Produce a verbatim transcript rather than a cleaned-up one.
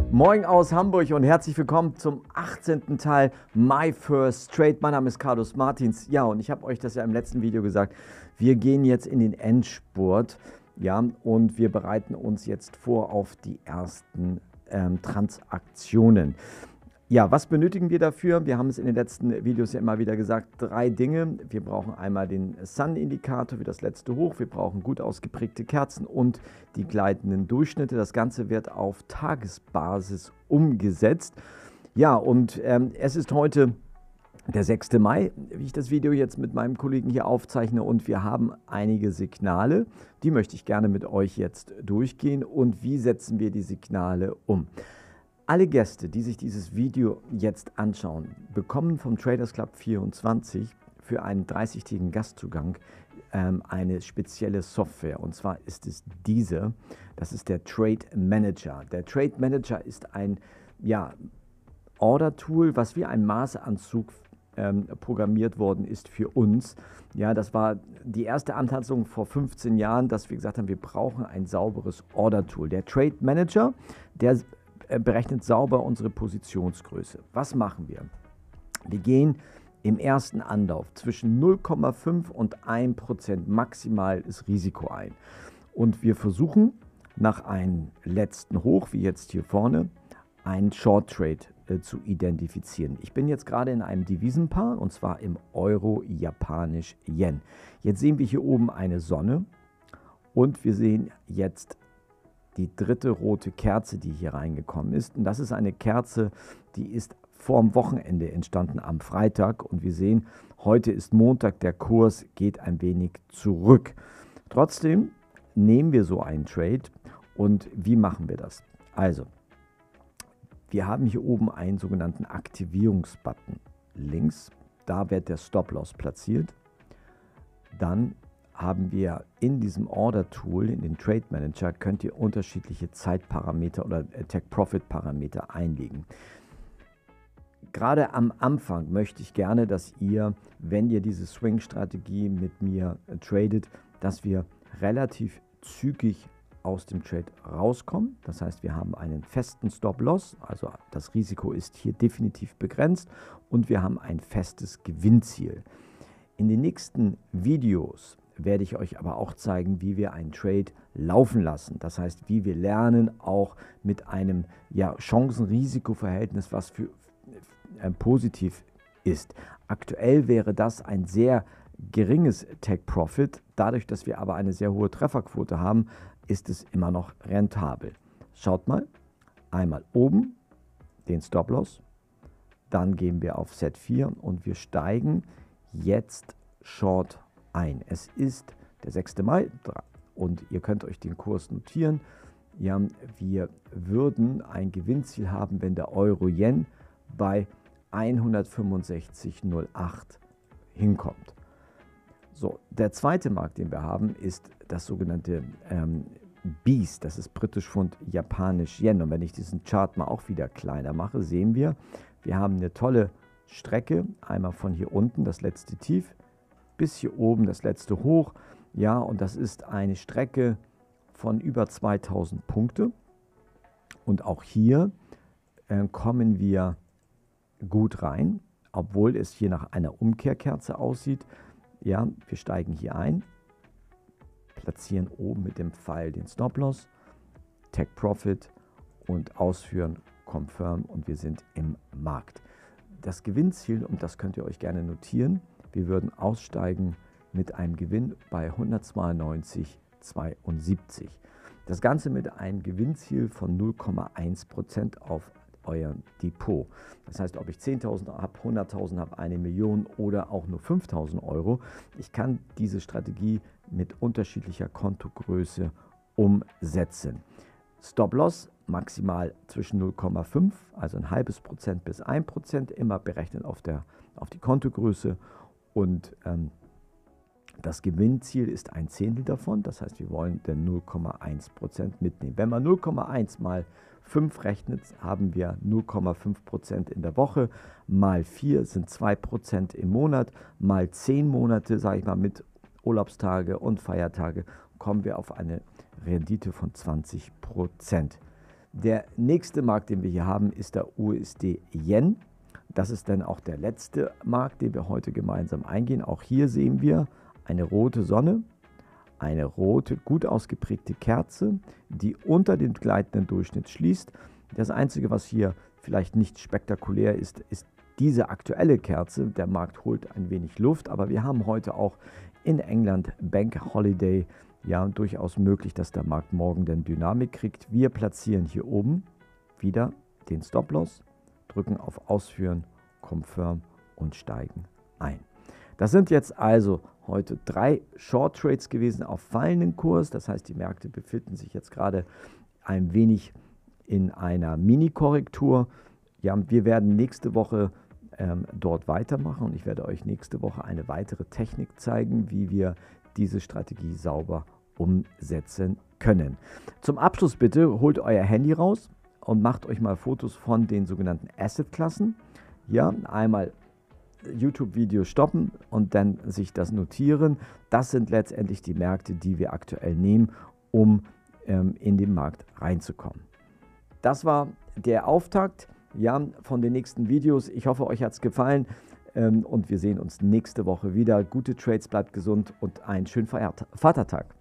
Moin aus Hamburg und herzlich willkommen zum achtzehnten Teil My First Trade. Mein Name ist Carlos Martins. Ja, und ich habe euch das ja im letzten Video gesagt. Wir gehen jetzt in den Endspurt, ja, und wir bereiten uns jetzt vor auf die ersten ähm, Transaktionen. Ja, was benötigen wir dafür? Wir haben es in den letzten Videos ja immer wieder gesagt, drei Dinge. Wir brauchen einmal den Sun-Indikator für das letzte Hoch, wir brauchen gut ausgeprägte Kerzen und die gleitenden Durchschnitte. Das Ganze wird auf Tagesbasis umgesetzt. Ja, und ähm, es ist heute der sechste Mai, wie ich das Video jetzt mit meinem Kollegen hier aufzeichne, und wir haben einige Signale, die möchte ich gerne mit euch jetzt durchgehen. Und wie setzen wir die Signale um? Alle Gäste, die sich dieses Video jetzt anschauen, bekommen vom Traders Club vierundzwanzig für einen dreißigtägigen Gastzugang ähm, eine spezielle Software. Und zwar ist es diese, das ist der Trade Manager. Der Trade Manager ist ein ja, Order-Tool, was wie ein Maßanzug ähm, programmiert worden ist für uns. Ja, das war die erste Anpassung vor fünfzehn Jahren, dass wir gesagt haben, wir brauchen ein sauberes Order-Tool. Der Trade Manager, der berechnet sauber unsere Positionsgröße. Was machen wir? Wir gehen im ersten Anlauf zwischen null Komma fünf und ein Prozent maximales Risiko ein. Und wir versuchen nach einem letzten Hoch, wie jetzt hier vorne, einen Short Trade äh, zu identifizieren. Ich bin jetzt gerade in einem Devisenpaar, und zwar im Euro-Japanisch-Yen. Jetzt sehen wir hier oben eine Sonne und wir sehen jetzt die dritte rote Kerze, die hier reingekommen ist. Und das ist eine Kerze, die ist vorm Wochenende entstanden, am Freitag. Und wir sehen, heute ist Montag, der Kurs geht ein wenig zurück. Trotzdem nehmen wir so einen Trade. Und wie machen wir das? Also, wir haben hier oben einen sogenannten Aktivierungsbutton links. Da wird der Stop-Loss platziert. Dann haben wir in diesem Order-Tool, in den Trade Manager, könnt ihr unterschiedliche Zeitparameter oder Take-Profit-Parameter einlegen. Gerade am Anfang möchte ich gerne, dass ihr, wenn ihr diese Swing-Strategie mit mir äh, tradet, dass wir relativ zügig aus dem Trade rauskommen. Das heißt, wir haben einen festen Stop-Loss, also das Risiko ist hier definitiv begrenzt, und wir haben ein festes Gewinnziel. In den nächsten Videos werde ich euch aber auch zeigen, wie wir einen Trade laufen lassen. Das heißt, wie wir lernen, auch mit einem ja, Chancen-Risiko-Verhältnis, was für äh, positiv ist. Aktuell wäre das ein sehr geringes Take-Profit. Dadurch, dass wir aber eine sehr hohe Trefferquote haben, ist es immer noch rentabel. Schaut mal, einmal oben den Stop-Loss, dann gehen wir auf Set vier und wir steigen jetzt Short ein. Es ist der sechste Mai und ihr könnt euch den Kurs notieren. Ja, wir würden ein Gewinnziel haben, wenn der Euro-Yen bei hundertfünfundsechzig Komma null acht hinkommt. So, der zweite Markt, den wir haben, ist das sogenannte ähm, Beast. Das ist Britisch Pfund, Japanisch Yen. Und wenn ich diesen Chart mal auch wieder kleiner mache, sehen wir, wir haben eine tolle Strecke. Einmal von hier unten das letzte Tief bis hier oben das letzte Hoch. Ja, und das ist eine Strecke von über zweitausend Punkte. Und auch hier äh, kommen wir gut rein, obwohl es hier nach einer Umkehrkerze aussieht. Ja, wir steigen hier ein, platzieren oben mit dem Pfeil den Stop-Loss, Take Profit und ausführen, Confirm, und wir sind im Markt. Das Gewinnziel, und das könnt ihr euch gerne notieren, wir würden aussteigen mit einem Gewinn bei hundertzweiundneunzig Komma zweiundsiebzig. Das Ganze mit einem Gewinnziel von null Komma eins Prozent auf euer Depot. Das heißt, ob ich zehntausend habe, hunderttausend habe, eine Million oder auch nur fünftausend Euro, ich kann diese Strategie mit unterschiedlicher Kontogröße umsetzen. Stop-Loss maximal zwischen null Komma fünf, also ein halbes Prozent bis ein Prozent, immer berechnet auf, der, auf die Kontogröße. Und ähm, das Gewinnziel ist ein Zehntel davon, das heißt, wir wollen den null Komma eins Prozent mitnehmen. Wenn man null Komma eins mal fünf rechnet, haben wir null Komma fünf Prozent in der Woche, mal vier sind zwei Prozent im Monat, mal zehn Monate, sage ich mal, mit Urlaubstage und Feiertage, kommen wir auf eine Rendite von zwanzig Prozent. Der nächste Markt, den wir hier haben, ist der U S D-Yen. Das ist dann auch der letzte Markt, den wir heute gemeinsam eingehen. Auch hier sehen wir eine rote Sonne, eine rote, gut ausgeprägte Kerze, die unter den gleitenden Durchschnitt schließt. Das Einzige, was hier vielleicht nicht spektakulär ist, ist diese aktuelle Kerze. Der Markt holt ein wenig Luft, aber wir haben heute auch in England Bank Holiday. Ja, durchaus möglich, dass der Markt morgen dann Dynamik kriegt. Wir platzieren hier oben wieder den Stop-Loss, drücken auf Ausführen, Confirm und steigen ein. Das sind jetzt also heute drei Short Trades gewesen auf fallenden Kurs. Das heißt, die Märkte befinden sich jetzt gerade ein wenig in einer Mini-Korrektur. Ja, wir werden nächste Woche ähm, dort weitermachen und ich werde euch nächste Woche eine weitere Technik zeigen, wie wir diese Strategie sauber umsetzen können. Zum Abschluss bitte holt euer Handy raus und macht euch mal Fotos von den sogenannten Asset-Klassen. Ja, einmal YouTube-Video stoppen und dann sich das notieren. Das sind letztendlich die Märkte, die wir aktuell nehmen, um ähm, in den Markt reinzukommen. Das war der Auftakt, ja, von den nächsten Videos. Ich hoffe, euch hat es gefallen ähm, und wir sehen uns nächste Woche wieder. Gute Trades, bleibt gesund und einen schönen Feiertag, Vatertag.